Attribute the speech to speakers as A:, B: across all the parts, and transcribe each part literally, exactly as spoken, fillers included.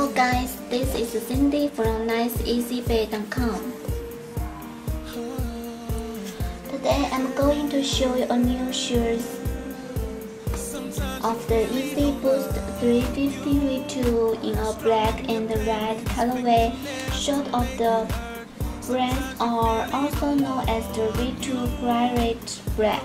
A: Hello guys, this is Cindy from nice easy bay dot com. Today I'm going to show you a new shoes of the Easy Boost three fifty V two in a black and red colorway. Short of the brands are also known as the V two Pirate Black.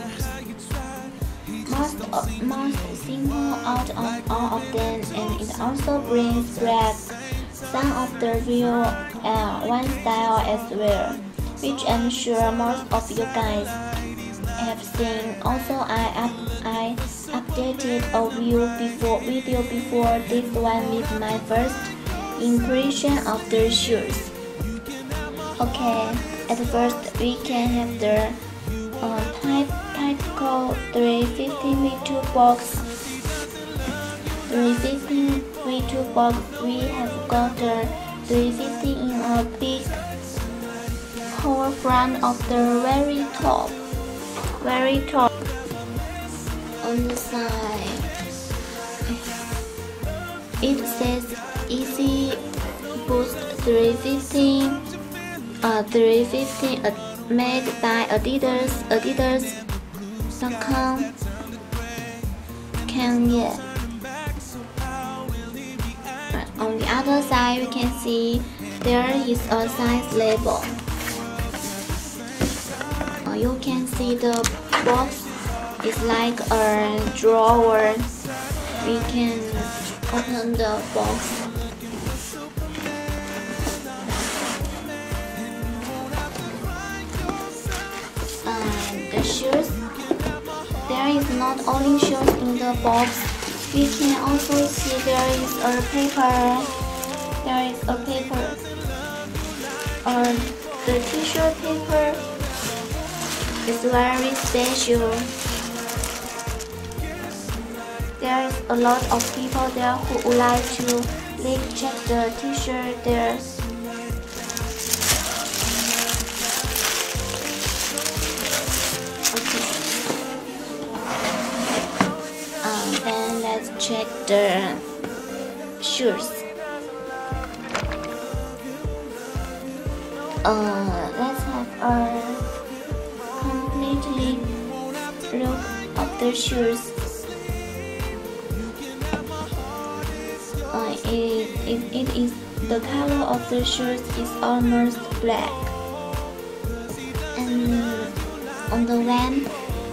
A: Most, most simple out of all of them, and it also brings back some of the real uh, one style as well, which I'm sure most of you guys have seen. Also, I up I updated a view before video before this one with my first impression of the shoes. Okay, at first we can have the uh, type Typical three fifty V two box. three fifty V two box. We have got the three fifty in a big hole front of the very top, very top. On the side, it says Easy Boost three fifty. Uh, three fifty uh, made by Adidas. Adidas. Com. Kanye. On the other side, you can see there is a size label. Uh, you can see the box is like a drawer. We can open the box. Uh, the shoes. There is not only shoes in the box, we can also see there is a paper. There is a paper. Uh, the t-shirt paper is very special. There is a lot of people there who would like to like check the t-shirt there. Then let's check the shoes. Uh, let's have a completely look of the shoes. Uh, it, it, it is the color of the shoes is almost black, and on the van.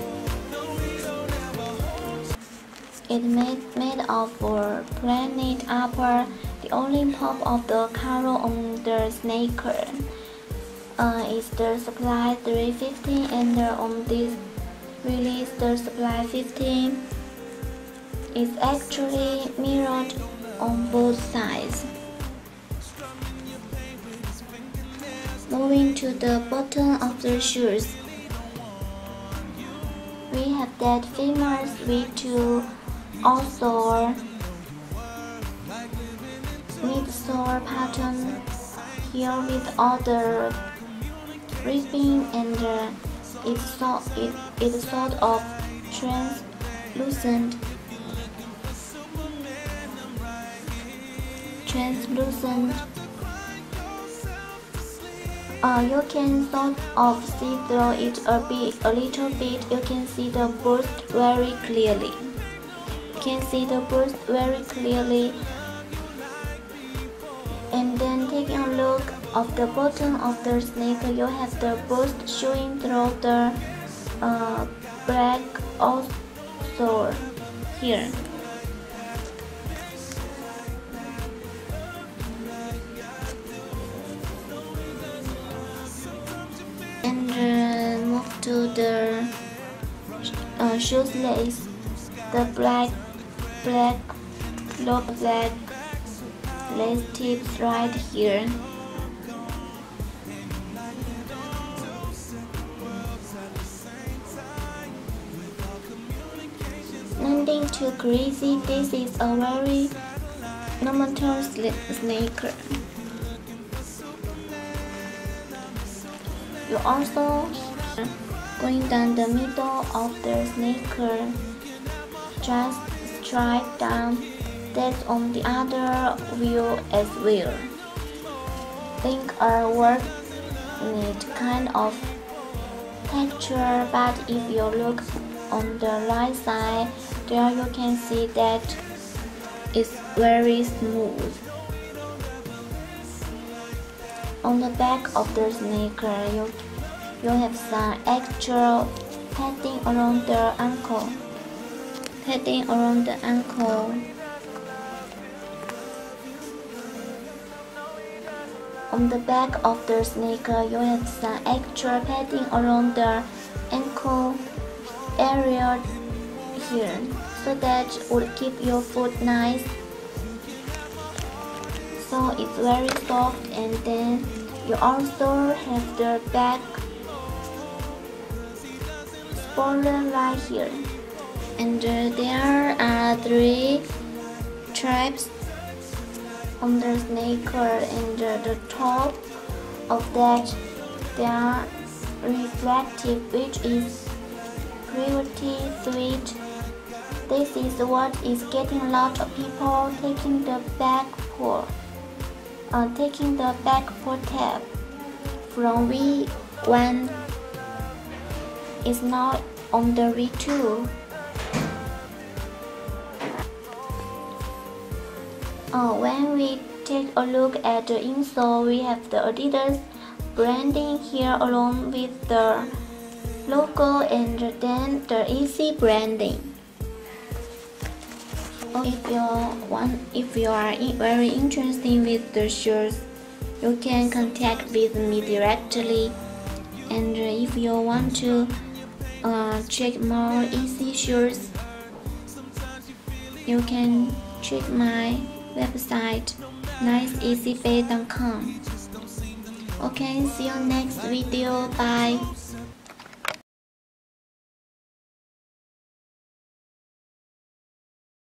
A: It made made of for planet upper. The only pop of the color on the sneaker uh, is the supply three fifty, and uh, on this release the supply fifteen is actually mirrored on both sides. Moving to the bottom of the shoes, we have that famous V two. Also, midsole pattern here with all the ribbing, and uh, it's so it it's sort of translucent, translucent. Uh, you can sort of see through it a bit, a little bit. You can see the burst very clearly. Can see the burst very clearly, and then taking a look of the bottom of the sneaker, you have the burst showing through the uh, black also here. And uh, move to the uh, shoes lace, the black black look black lace tips right here. Nothing too crazy. This is a very normal sneaker. You also going down the middle of the sneaker, just straight down that's on the other view as well. Think our work need kind of texture, but if you look on the right side, there you can see that it's very smooth. On the back of the sneaker, you, you have some extra padding around the ankle. Padding around the ankle. On the back of the sneaker, you have some extra padding around the ankle area here, so that would keep your foot nice. So it's very soft, and then you also have the back spoiler right here, and uh, there are three stripes on the sneaker, and uh, the top of that they are reflective, which is pretty sweet. This is what is getting a lot of people taking the back for uh, taking the back for tab from V one is now on the V two. Uh, when we take a look at the insole, we have the Adidas branding here along with the logo, and then the Easy branding. If you want, if you are very interested with the shoes, you can contact with me directly. And if you want to uh, check more Easy shoes, you can check my website nice easy face dot com. Okay, see you next video. Bye.